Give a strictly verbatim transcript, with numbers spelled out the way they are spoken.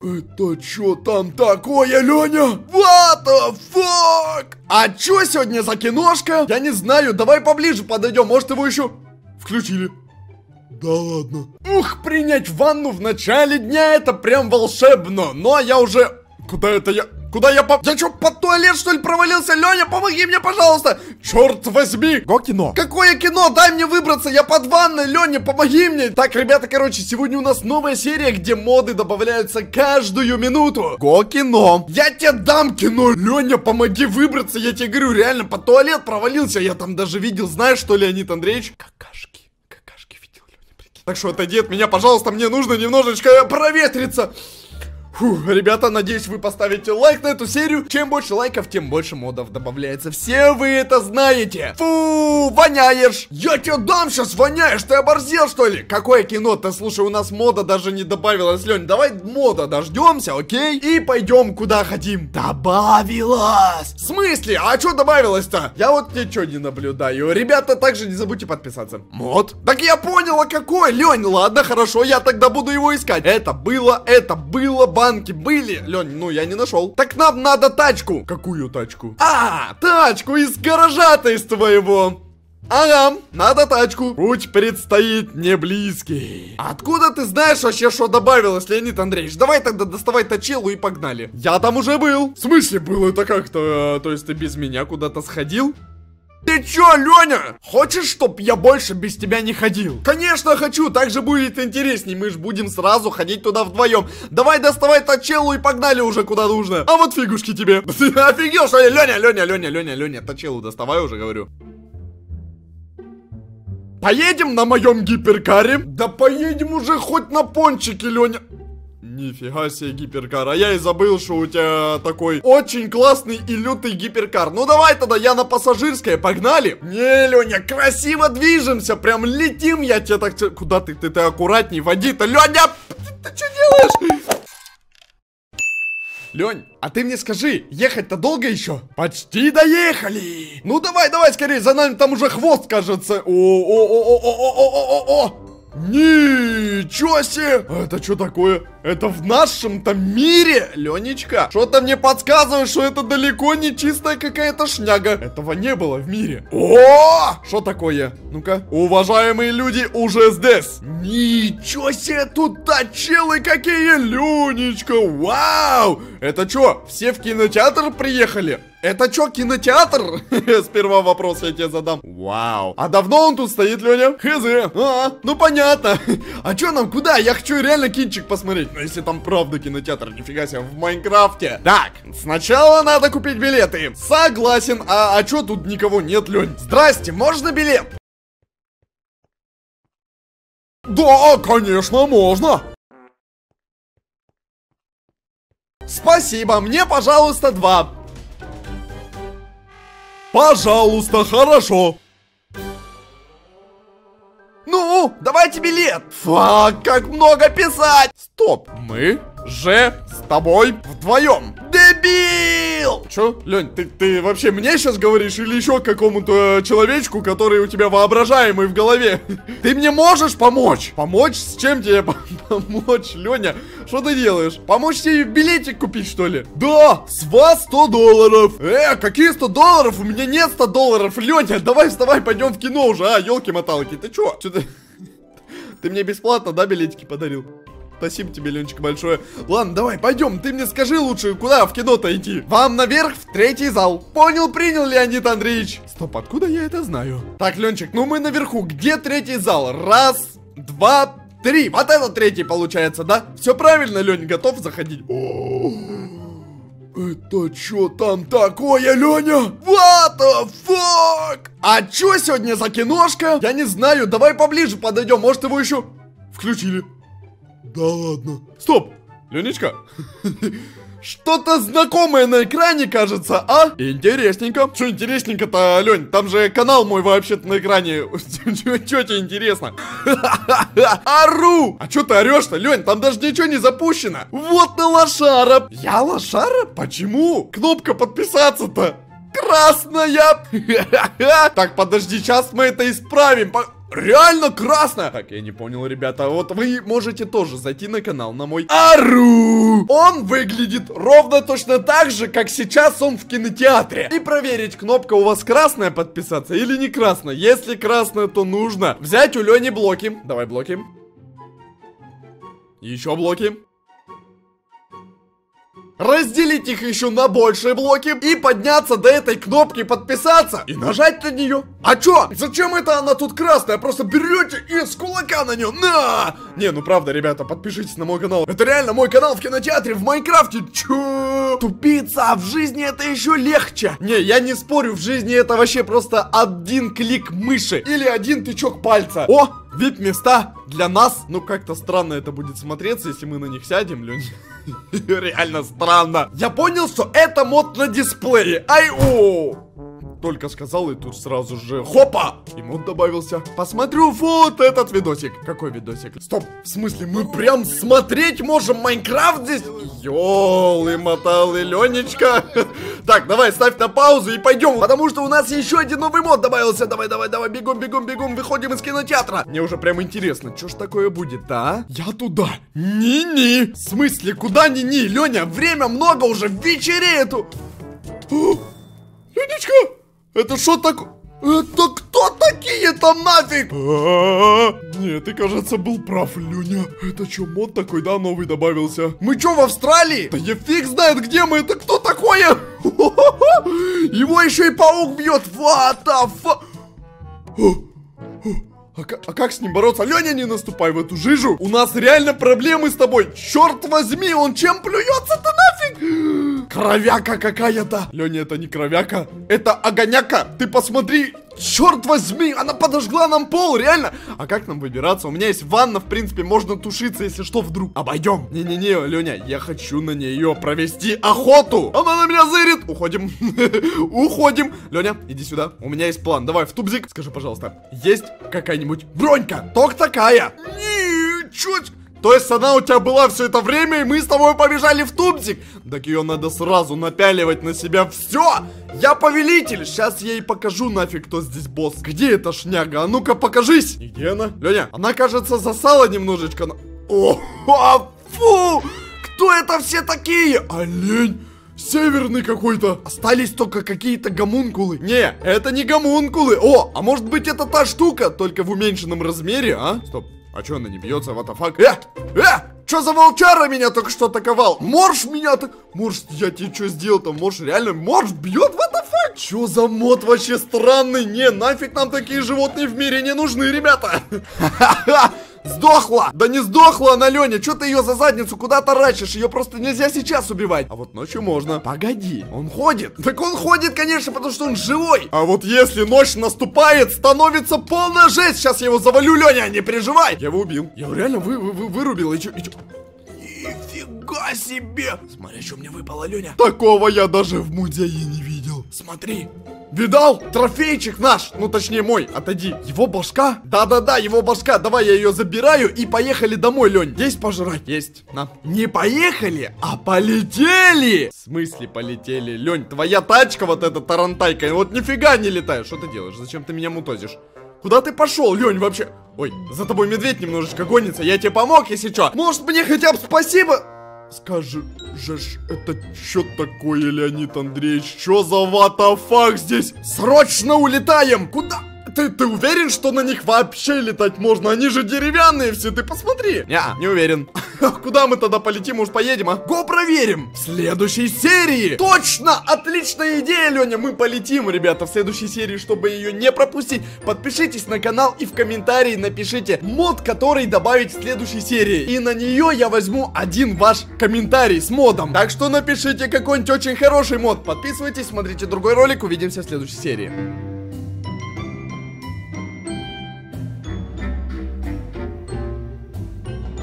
Это чё там такое, Лёня? What the fuck? А чё сегодня за киношка? Я не знаю, давай поближе подойдем, может его еще включили. Да ладно. Ух, принять ванну в начале дня, это прям волшебно. Но я уже... Куда это я... Куда я по... Я что, под туалет, что ли, провалился? Лёня, помоги мне, пожалуйста! Черт возьми! Го кино! Какое кино? Дай мне выбраться! Я под ванной! Лёня, помоги мне! Так, ребята, короче, сегодня у нас новая серия, где моды добавляются каждую минуту. Го кино! Я тебе дам кино! Лёня, помоги выбраться! Я тебе говорю, реально, под туалет провалился! Я там даже видел, знаешь что, Леонид Андреевич? Какашки. Какашки видел, Лёня, прикинь. Так что отойди от меня, пожалуйста, мне нужно немножечко проветриться. Фу, ребята, надеюсь, вы поставите лайк на эту серию. Чем больше лайков, тем больше модов добавляется. Все вы это знаете. Фу, воняешь. Я тебе дам сейчас, воняешь. Ты оборзел, что ли? Какое кино-то? Слушай, у нас мода даже не добавилась, Лень. Давай мода дождемся, окей? И пойдем куда хотим. Добавилась. В смысле? А что добавилось-то? Я вот ничего не наблюдаю. Ребята, также не забудьте подписаться. Мод? Так я понял, а какой? Лень, ладно, хорошо, я тогда буду его искать. Это было, это было, банки были. Лень, ну я не нашел. Так нам надо тачку. Какую тачку? А, тачку из гаража-то из твоего. Ага, надо тачку. Путь предстоит не близкий. Откуда ты знаешь вообще, что добавилось, Леонид Андреевич? Давай тогда доставай точилу и погнали. Я там уже был. В смысле был? Это как-то, то есть ты без меня куда-то сходил? Ты чё, Лёня? Хочешь, чтоб я больше без тебя не ходил? Конечно хочу, так же будет интересней. Мы ж будем сразу ходить туда вдвоем. Давай доставай точилу и погнали уже куда нужно. А вот фигушки тебе. Ты офигел, что ли? Лёня, Лёня, Лёня, Лёня, Лёня, точилу доставай уже, говорю. Поедем на моем гиперкаре? Да поедем уже хоть на пончике, Лёня. Нифига себе гиперкар, а я и забыл, что у тебя такой очень классный и лютый гиперкар. Ну давай тогда, я на пассажирское, погнали. Не, Лёня, красиво движемся, прям летим, я тебе так... Куда ты, ты, ты аккуратней, води-то, Лёня, ты, ты что делаешь? Лёнь, а ты мне скажи, ехать-то долго еще? Почти доехали. Ну давай, давай скорее, за нами там уже хвост, кажется. О-о-о-о-о-о-о-о-о-о. Ничего себе! Это что такое? Это в нашем-то мире, Ленечка? Что-то мне подсказывает, что это далеко не чистая какая-то шняга. Этого не было в мире. О! Что такое? Ну-ка. Уважаемые люди, уже здесь. Ничего себе, тут тачелы какие, Ленечка. Вау! Это что, все в кинотеатр приехали? Это что, кинотеатр? Сперва вопрос я тебе задам. Вау. А давно он тут стоит, Леня? Хз. А, ну понятно. А что нам, куда? Я хочу реально кинчик посмотреть. Ну если там правда кинотеатр, нифига себе, в Майнкрафте. Так, сначала надо купить билеты. Согласен. А, а что тут никого нет, Лень? Здрасте, можно билет? Да, конечно, можно. Спасибо, мне, пожалуйста, два. Пожалуйста, хорошо. Ну, давайте билет. Фак, как много писать. Стоп, мы же с тобой вдвоем. Дебил! Чё, Лень, ты, ты вообще мне сейчас говоришь или еще какому-то человечку, который у тебя воображаемый в голове? Ты мне можешь помочь? Помочь? С чем тебе помочь, Леня? Что ты делаешь? Помочь тебе билетик купить, что ли? Да, с вас сто долларов. Э, какие сто долларов? У меня нет ста долларов. Леня, давай вставай, пойдем в кино уже, а, елки-моталки. Ты чё? Чё ты? Ты мне бесплатно, да, билетики подарил? Спасибо тебе, Ленчик, большое. Ладно, давай, пойдем. Ты мне скажи лучше, куда в кино-то идти? Вам наверх, в третий зал. Понял, принял, Леонид Андреевич. Стоп, откуда я это знаю? Так, Ленчик, ну мы наверху. Где третий зал? Раз, два, три. Вот это третий получается, да? Все правильно, Лень, готов заходить? О, это что там такое, Леня? What the fuck? А что сегодня за киношка? Я не знаю, давай поближе подойдем. Может, его еще включили. Да ладно. Стоп, Ленечка. Что-то знакомое на экране, кажется, а? Интересненько. Что интересненько-то, Лень? Там же канал мой вообще-то на экране. Что тебе интересно? Ору! А что ты орешь-то, Лень? Там даже ничего не запущено. Вот на лошара. Я лошара? Почему? Кнопка подписаться-то красная. Так, подожди, сейчас мы это исправим. реально красная. Так, я не понял, ребята. Вот вы можете тоже зайти на канал, на мой Ару. Он выглядит ровно точно так же, как сейчас он в кинотеатре. И проверить, кнопка у вас красная подписаться или не красная. Если красная, то нужно взять у Лени блоки. Давай блоки. Еще блоки. Разделить их еще на большие блоки и подняться до этой кнопки подписаться и нажать на нее. А чё? Зачем это она тут красная? Просто берете и с кулака на нее. На! Не, ну правда, ребята, подпишитесь на мой канал. Это реально мой канал в кинотеатре в Майнкрафте. Чё? Тупица, а в жизни это еще легче. Не, я не спорю, в жизни это вообще просто один клик мыши или один тычок пальца. О, ви ай пи-места для нас. Ну как-то странно это будет смотреться, если мы на них сядем, Лёнь. Реально странно. Я понял, что это мод на дисплее. Ай-о! Только сказал, и тут сразу же хопа! И мод добавился. Посмотрю вот этот видосик. Какой видосик? Стоп, в смысле, мы прям смотреть можем Майнкрафт здесь? Ёлы-моталы, Ленечка. Так, давай, ставь на паузу и пойдем. Потому что у нас еще один новый мод добавился. Давай, давай, давай, бегом, бегом, бегом. Выходим из кинотеатра. Мне уже прям интересно, что ж такое будет, а? Я туда. Ни-ни. В смысле, куда ни-ни? Леня, время много уже, вечереет. Ленечка, это что такое? Это кто такие-то нафиг? Нет, ты, кажется, был прав, Люня. Это что, мод такой, да, новый добавился? Мы что, в Австралии? Да я фиг знает, где мы. Это кто такое? Его еще и паук бьет. What the fuck? А, а как с ним бороться? Леня, не наступай в эту жижу. У нас реально проблемы с тобой. Черт возьми, он чем плюется-то нафиг? Кровяка какая-то. Леня, это не кровяка, это огоняка. Ты посмотри. Черт возьми, она подожгла нам пол, реально. А как нам выбираться? У меня есть ванна, в принципе, можно тушиться, если что, вдруг. Обойдем. Не-не-не, Леня, я хочу на нее провести охоту. Она на меня зырит. Уходим. Уходим. Леня, иди сюда. У меня есть план. Давай в тубзик. Скажи, пожалуйста, есть какая-нибудь бронька? Только такая. Ничего. То есть она у тебя была все это время, и мы с тобой побежали в тубзик? Так ее надо сразу напяливать на себя. Все, я повелитель. Сейчас я ей покажу нафиг, кто здесь босс. Где эта шняга? А ну-ка покажись. И где она? Леня, она, кажется, засала немножечко. О, о, фу! Кто это все такие? Олень. Северный какой-то. Остались только какие-то гомункулы. Не, это не гомункулы. О, а может быть это та штука, только в уменьшенном размере, а? Стоп. А чё она не бьется, what the fuck? Э, э, чё за волчара меня только что атаковал? Морж меня так... Морж, я тебе что сделал-то? Морж реально, Морж бьет, what the fuck? Чё за мод вообще странный? Не, нафиг нам такие животные в мире не нужны, ребята. Ха-ха-ха. Сдохла! Да не сдохла она, Леня. Чё ты ее за задницу куда таращишь? Ее просто нельзя сейчас убивать. А вот ночью можно. Погоди, он ходит. Так он ходит, конечно, потому что он живой. А вот если ночь наступает, становится полная жесть. Сейчас я его завалю, Леня, не переживай. Я его убил. Я его реально вы, вы, вы, вырубил. И чё, и чё? Нифига себе! Смотри, что мне выпало, Леня. Такого я даже в музее не видел. Смотри. Видал? Трофейчик наш, ну точнее мой, отойди. Его башка? Да-да-да, его башка. Давай я ее забираю и поехали домой, Лень. Есть пожрать? Есть, на. Не поехали, а полетели. В смысле полетели? Лень, твоя тачка вот эта тарантайка, вот нифига не летаешь. Что ты делаешь? Зачем ты меня мутозишь? Куда ты пошел, Лень, вообще? Ой, за тобой медведь немножечко гонится. Я тебе помог, если что. Может, мне хотя бы спасибо? Скажи, Жеш, это что такое, Леонид Андреевич? Что за what the fuck здесь? Срочно улетаем! Куда? Ты, ты уверен, что на них вообще летать можно? Они же деревянные все, ты посмотри. Не, не уверен. Куда мы тогда полетим? Может, поедем, а? Го проверим! В следующей серии! Точно! Отличная идея, Леня! Мы полетим, ребята, в следующей серии, чтобы ее не пропустить. Подпишитесь на канал и в комментарии напишите мод, который добавить в следующей серии. И на нее я возьму один ваш комментарий с модом. Так что напишите какой-нибудь очень хороший мод. Подписывайтесь, смотрите другой ролик. Увидимся в следующей серии.